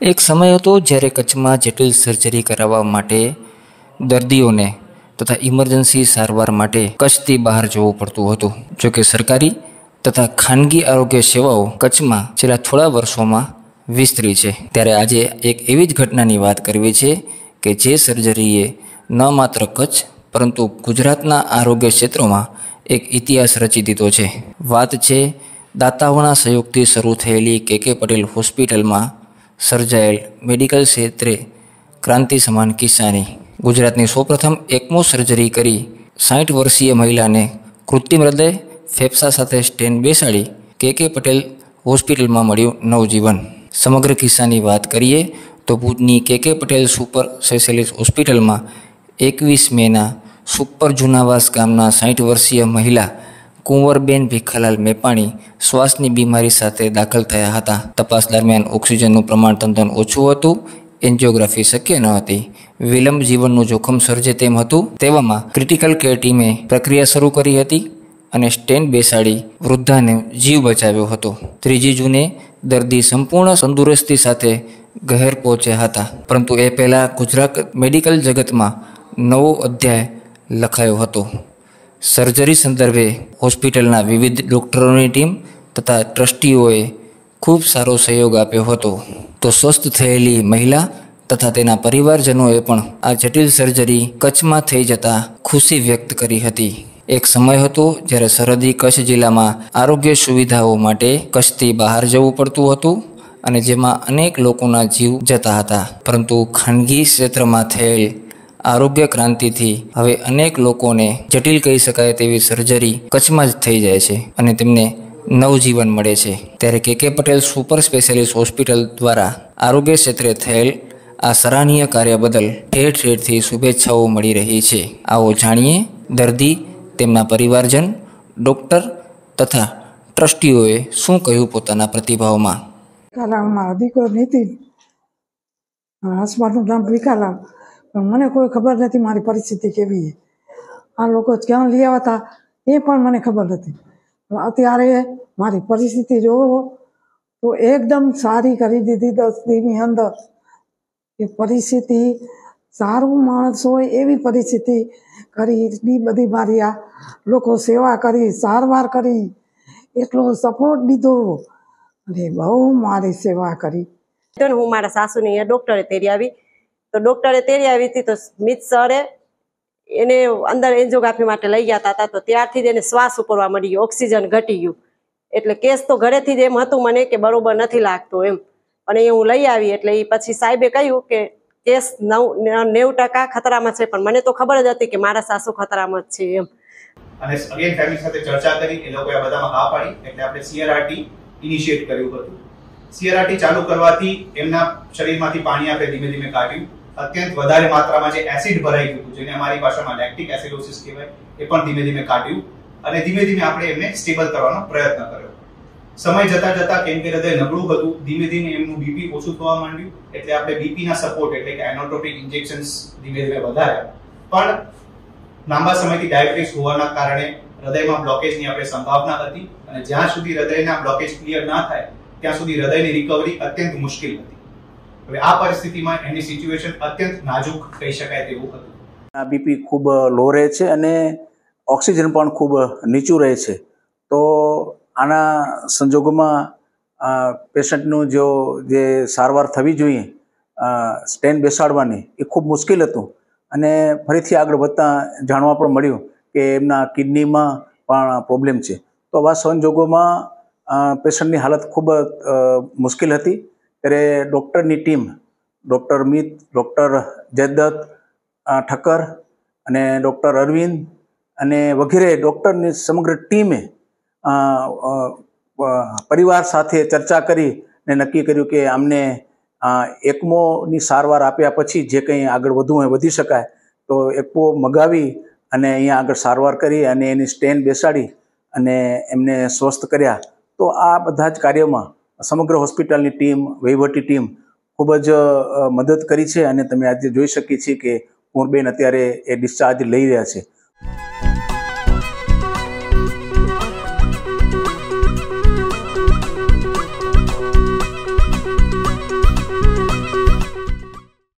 એક સમય હતો જ્યારે કચ્છમાં જટિલ સર્જરી કરાવવા માટે દર્દીઓને તથા ઇમરજન્સી સારવાર માટે કચ્છથી બહાર જવું પડતું હતું. જોકે સરકારી તથા ખાનગી આરોગ્ય સેવાઓ કચ્છમાં છેલ્લા થોડા વર્ષોમાં વિસ્તરી છે. ત્યારે આજે એક એવી જ ઘટનાની વાત કરવી છે કે જે સર્જરીએ ન માત્ર કચ્છ પરંતુ ગુજરાતના આરોગ્ય ક્ષેત્રોમાં એક ઇતિહાસ રચી દીધો છે. વાત છે દાતાઓના સહયોગથી શરૂ થયેલી કે પટેલ હોસ્પિટલમાં સર્જાયેલ મેડિકલ ક્ષેત્રે ક્રાંતિ સમાન કિસ્સાની. ગુજરાતની સૌપ્રથમ એકમો સર્જરી કરી 60 વર્ષીય મહિલાને કૃત્રિમ હૃદય ફેફસા સાથે સ્ટેન બેસાડી કે પટેલ હોસ્પિટલમાં મળ્યું નવજીવન. સમગ્ર કિસ્સાની વાત કરીએ તો ભુજની કે પટેલ સુપર સ્પેશિયાલિસ્ટ હોસ્પિટલમાં 21 મેના સુપર જુનાવાસ ગામના 60 વર્ષીય મહિલા કુંવરબેન ભીખાલાલ મેપાણી શ્વાસની બીમારી સાથે દાખલ થયા હતા. તપાસ દરમિયાન ઓક્સિજનનું પ્રમાણ તદ્દન ઓછું હતું, એન્જિયોગ્રાફી શક્ય ન હતી, વિલંબ જીવનનું જોખમ સર્જે તેમ હતું. તેવામાં ક્રિટિકલ કેર ટીમે પ્રક્રિયા શરૂ કરી હતી અને સ્ટેન બેસાડી વૃદ્ધાને જીવ બચાવ્યો હતો. 3 જૂને દર્દી સંપૂર્ણ તંદુરસ્તી સાથે ઘેર પહોંચ્યા હતા. પરંતુ એ પહેલાં ગુજરાત મેડિકલ જગતમાં નવો અધ્યાય લખાયો હતો. સર્જરી સંદર્ભે હોસ્પિટલના વિવિધ ડૉક્ટરોની ટીમ તથા ટ્રસ્ટીઓએ ખૂબ સારો સહયોગ આપ્યો હતો. તો સ્વસ્થ થયેલી મહિલા તથા તેના પરિવારજનોએ પણ આ જટિલ સર્જરી કચ્છમાં થઈ જતાં ખુશી વ્યક્ત કરી હતી. એક સમય હતો જ્યારે સરહદી કચ્છ જિલ્લામાં આરોગ્ય સુવિધાઓ માટે કચ્છથી બહાર જવું પડતું હતું અને જેમાં અનેક લોકોના જીવ જતા હતા. પરંતુ ખાનગી ક્ષેત્રમાં થયેલ આરોગ્ય ક્રાંતિથી હવે અનેક લોકોને જટિલ કહી શકાય તેવી સર્જરી કચ્છમાં જ થઈ જાય છે અને તેમને નવજીવન મળે છે. ત્યારે કે પટેલ સુપર સ્પેશિયાલિસ્ટ હોસ્પિટલ દ્વારા આરોગ્ય ક્ષેત્રે થયેલ આ સરાહનીય કાર્ય બદલ ઠેર ઠેરથી શુભેચ્છાઓ મળી રહી છે. આવો જાણીએ દર્દી, તેમના પરિવારજન, ડૉક્ટર તથા ટ્રસ્ટીઓએ શું કહ્યું પોતાના પ્રતિભાવમાં. મારો દીકરો નીતિન, હસબન્ડનું નામ ભીખાલાલ, પણ મને કોઈ ખબર નથી મારી પરિસ્થિતિ કેવી છે. આ લોકો ક્યાં લઈ આવ્યા હતા એ પણ મને ખબર નથી. અત્યારે મારી પરિસ્થિતિ જોવો તો એકદમ સારી કરી દીધી 10 દિનની અંદર. એ પરિસ્થિતિ સારું માણસ હોય એવી પરિસ્થિતિ કરી. એટલી બધી મારી આ લોકો સેવા કરી, સારવાર કરી, એટલો સપોર્ટ દીધો અને બહુ મારી સેવા કરી. હું મારા સાસુને અહીંયા ડૉક્ટરે તેડી આવી, તો ડૉક્ટરે તેડી આવી હતી તો સ્મિત સરે એને અંદર એન્જિયોગ્રાફી માટે લઈ ગયા હતા. તો ત્યારથી જ એને શ્વાસ ઉપરવા મળી ગયો, ઓક્સિજન ઘટી ગયું. એટલે કેસ તો ઘરેથી જ એમ હતું મને કે બરોબર નથી લાગતો એમ, અને એ હું લઈ આવી. એટલે એ પછી સાહેબે કહ્યું કે કેસ 90% ખતરામાં છે, પણ મને તો ખબર જ હતી કે મારા સાસુ ખતરામાં જ છે એમ. અને અગેન ફેમિલી સાથે ચર્ચા કરી, એ લોકોએ બધામાં હા પાડી. એટલે આપણે CRRT ઇનિશિયેટ કર્યું હતું. CRRT ચાલુ કરવાથી એમના શરીરમાંથી પાણી આપણે ધીમે ધીમે કાઢ્યું. અત્યંત વધારે માત્રામાં જે એસિડ ભરાઈ ગયું હતું, જેને અમારી ભાષામાં લેક્ટિક એસિડોસિસ કહેવાય, એ પણ ધીમે ધીમે કાઢ્યું અને ધીમે ધીમે આપણે એમને સ્ટેબલ કરવાનો પ્રયત્ન કર્યો. સમય જતા જતા કેમ કે હૃદય નબળું હતું, ધીમે ધીમે એમનું બીપી ઓછું થવા માંડ્યું. એટલે આપણે બીપી ના સપોર્ટ એટલે કે એનોટ્રોપિક ઇન્જેક્શન્સ ધીમે ધીમે વધાર્યા. પણ લાંબા સમયથી ડાયાબિટીસ હોવાના કારણે હૃદયમાં બ્લોકેજની આપણે સંભાવના હતી અને જ્યાં સુધી હૃદયના બ્લોકેજ ક્લિયર ના થાય ત્યાં સુધી હૃદયની રિકવરી અત્યંત મુશ્કેલ હતી. હવે આ પરિસ્થિતિમાં એની સિચ્યુએશન અત્યંત નાજુક કહી શકાય તેવું હતું. બીપી ખૂબ લો રહે છે અને ઓક્સિજન પણ ખૂબ નીચું રહે છે. તો આના સંજોગોમાં પેશન્ટનું જે સારવાર થવી જોઈએ સ્ટેન બેસાડવાની એ ખૂબ મુશ્કેલ હતું. અને ફરીથી આગળ વધતા જાણવા પણ મળ્યું કે એમના કિડનીમાં પણ પ્રોબ્લેમ છે. તો આવા સંજોગોમાં પેશન્ટની હાલત ખૂબ મુશ્કેલ હતી. ત્યારે ડૉક્ટરની ટીમ, ડૉક્ટર મિત, ડૉક્ટર જયદત્ત ઠક્કર અને ડૉક્ટર અરવિંદ અને વગેરે ડૉક્ટરની સમગ્ર ટીમે પરિવાર સાથે ચર્ચા કરી અને નક્કી કર્યું કે આમને એકમોની સારવાર આપ્યા પછી જે કંઈ આગળ વધવું હોય વધી શકાય તો એકમો મગાવી અને અહીંયા આગળ સારવાર કરી અને એની સ્ટેન બેસાડી અને એમને સ્વસ્થ કર્યા. તો આ બધા જ કાર્યમાં સમગ્ર હોસ્પિટલની ટીમ, વહીવટી ટીમ ખૂબ જ મદદ કરી છે અને તમે આજે જોઈ શકીએ છીએ કે કુંવરબેન અત્યારે એ ડિસ્ચાર્જ લઈ રહ્યા છે.